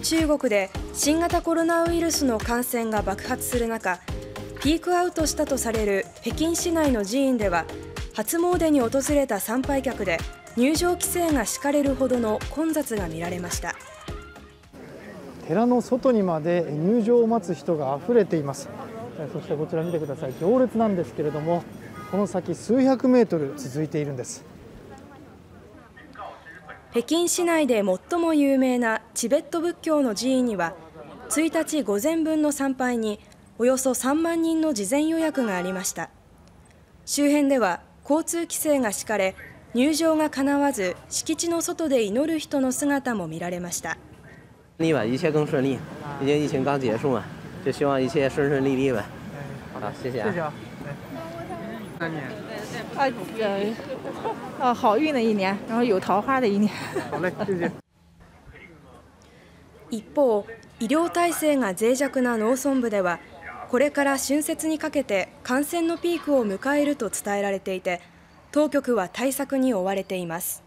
中国で新型コロナウイルスの感染が爆発する中、ピークアウトしたとされる北京市内の寺院では、初詣に訪れた参拝客で入場規制が敷かれるほどの混雑が見られました。 寺の外にまで入場を待つ人があふれています。そしてこちら見てください。行列なんですけれども、この先数百メートル続いているんです。 北京市内で最も有名なチベット仏教の寺院には、1日午前分の参拝におよそ3万人の事前予約がありました。周辺では交通規制が敷かれ、入場がかなわず敷地の外で祈る人の姿も見られました。 一切更顺利，毕竟疫情刚结束嘛，就希望一切顺顺利利呗。好，谢谢。谢谢啊。3年。 好运的一年，然后有桃花的一年。 好嘞，谢谢。 一方、医療体制が脆弱な農村部では、これから春節にかけて感染のピークを迎えると伝えられていて、当局は対策に追われています。